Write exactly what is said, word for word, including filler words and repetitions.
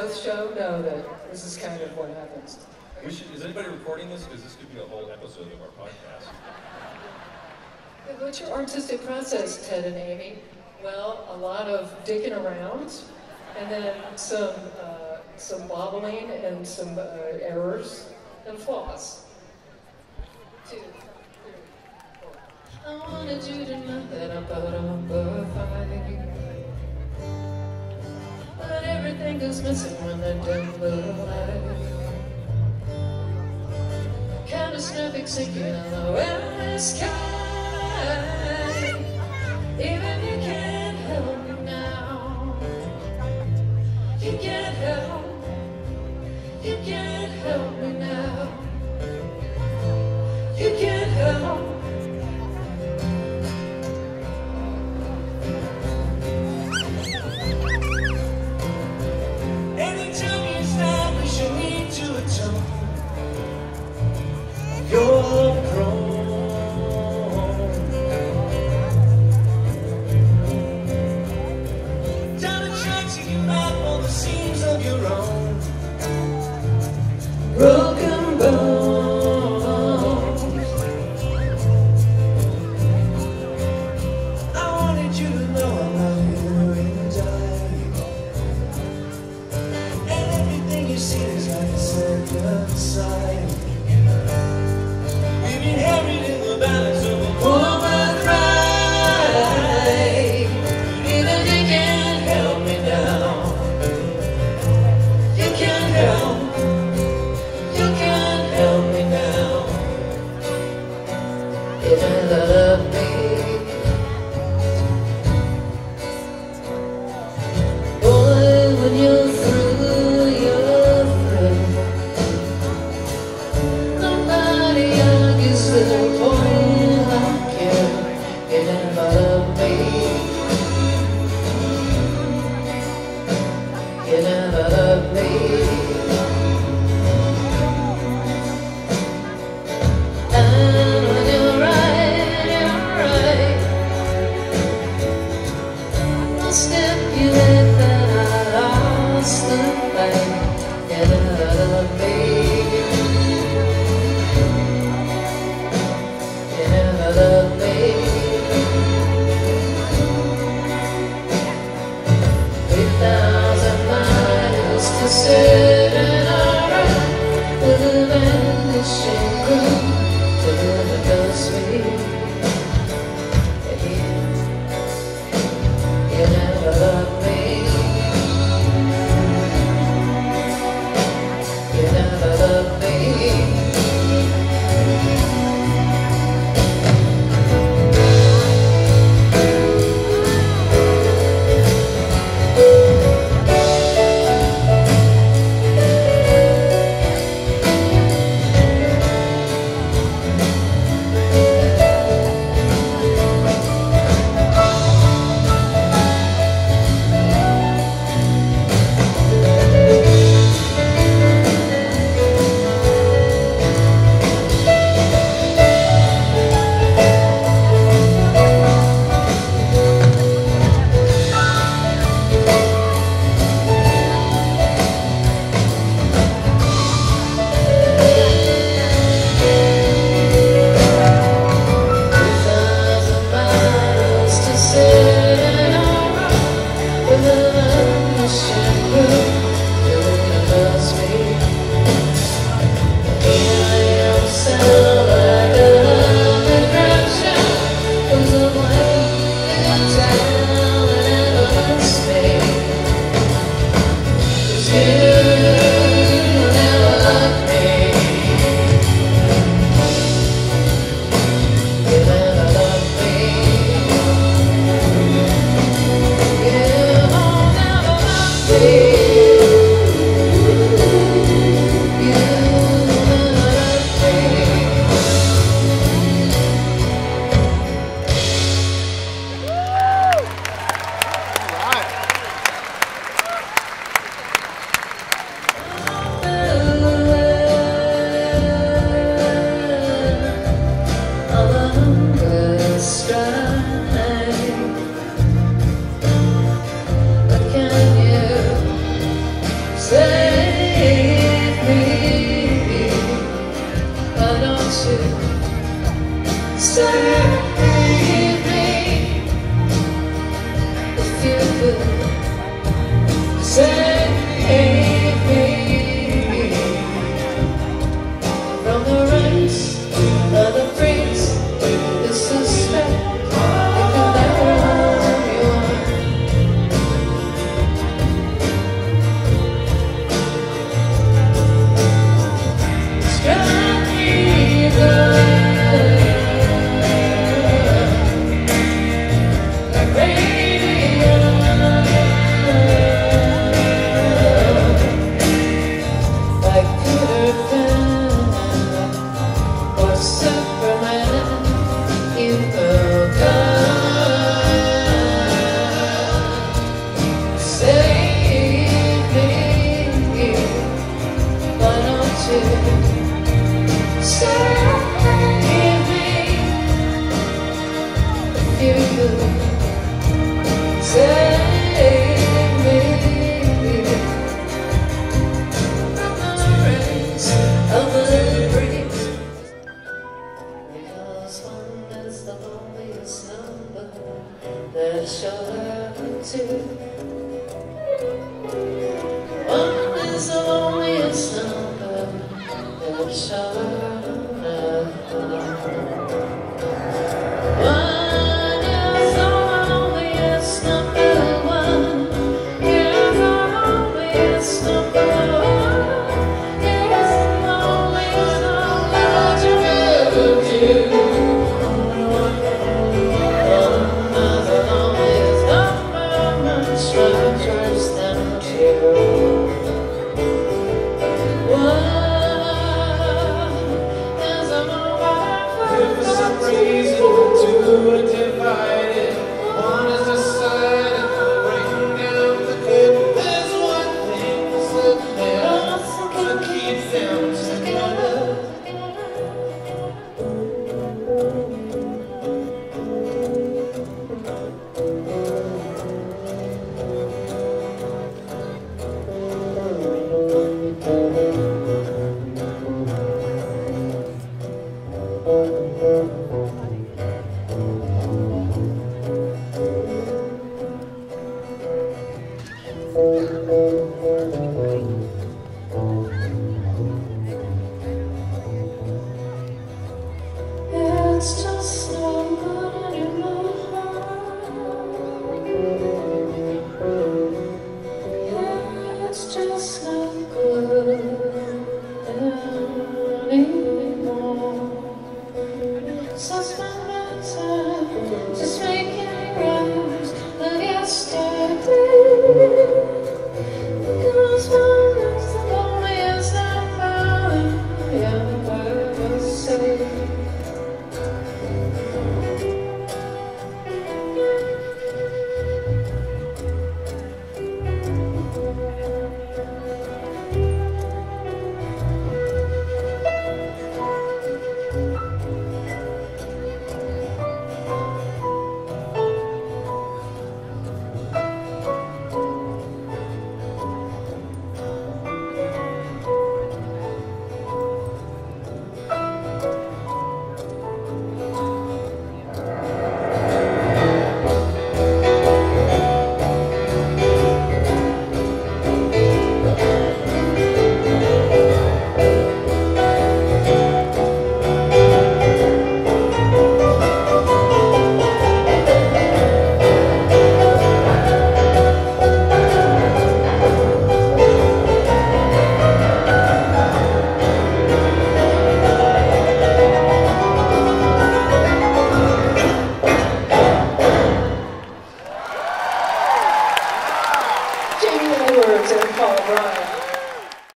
both show know that this is kind of what happens. We should, is anybody recording this? Because this could be a whole episode of our podcast. What's your artistic process, Ted and Aimee? Well, a lot of digging around, and then some uh, some wobbling and some uh, errors and flaws. Two, three, four. I wanted you to know that I'm number five. But everything goes missing when the dim blue light. Kind of snowflake sinking on the west sky. Even you can't help me now. You can't help. You can't help me now. You can't help. Anytime you establish a need to atone, you're prone. Down the tracks you can map all the seams of your own broken bones. I wanted you to know I love you and die. And everything you see is like a second sight. We've inherited the balance of a woman right. Even you can't help me now. You can't help. You can't help me now. You never love me. Boy, when you're through, you're through. Nobody argues with a boy like you. You never love me. You never love me. And when you're right, you're right. I'll stipulate that I lost the fight. You never love me. You never love me. Three thousand miles to sit in a room with a vanishing crew. To the ghost me. You never love me. You never love me. Save me, why don't you save me, if you could save me from the race of the freaks who suspect they can never hold you on. Strike me good, like radio, like Peter Pan or Superman. You will come save me, why don't you save me, if you could save me from the rays of the breeze. Because one is the loneliest number that shall happen to. One is the loneliest number that shall happen. One is the loneliest number. One is the loneliest number. One is the loneliest number that you'll ever do. One is the loneliest number, much strangers than two. If for some reason two are divided, one is decided to bring down the good. There's one thing that's that keeps them together. It's just no good anymore. It's just no good.